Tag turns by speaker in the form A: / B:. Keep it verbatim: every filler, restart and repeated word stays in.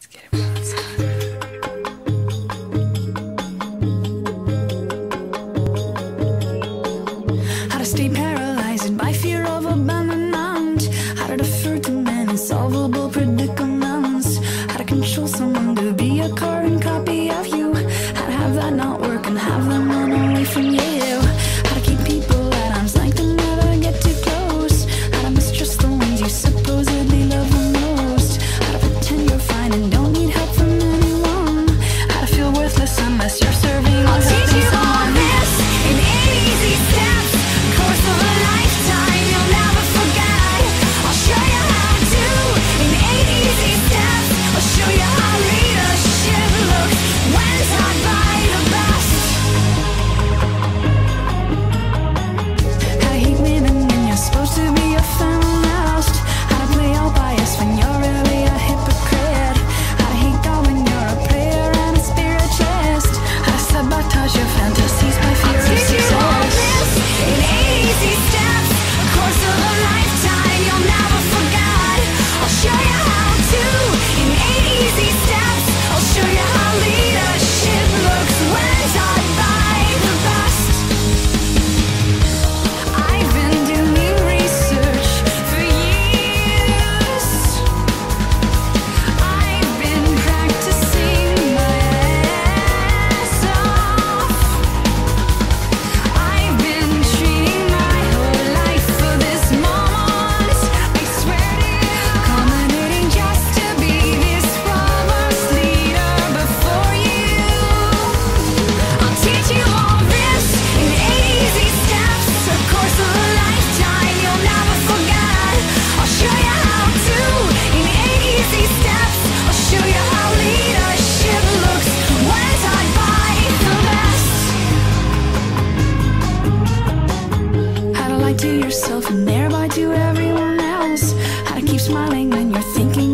A: Let's get him outside.
B: How to stay paralyzed by fear of abandonment. How to defer to men insolvable predicaments. How to control someone to be a carbon copy of you. How to have that not work and have them run away from you. How to keep people at arm's length and never get too close. How to mistrust the ones you supposedly love the most. How to pretend you're fine and don't need help from anyone. How to feel worthless unless you're serving. I'll teach you all this in eight easy steps. Course of a lifetime you'll never forget. I'll show you how to in eight easy steps. I'll show you how leadership looks when taught by the best. How to hate women when you're supposed to be a feminist. How to play all biased when you're really a hypocrite. How to hate God when you're a prayer and a spiritualist. How to sabotage your fantasies by fear of success. In eight easy steps, a course of a lifetime you'll never forget. I'll show you how to in eight easy steps. I'll show you how leadership looks when taught by the best. I've been doing research for years. I've been practicing my ass off. I've been treating my whole life for this moment. I swear to you, culminating just to be this flawless leader before you. I'll teach you all this in eight easy steps. A course of a lifetime you'll never forget. I'll show you how to in eight easy steps. I'll show you how leadership looks when taught by the best. How to lie to yourself and thereby to everyone else. How to keep smiling when you're thinking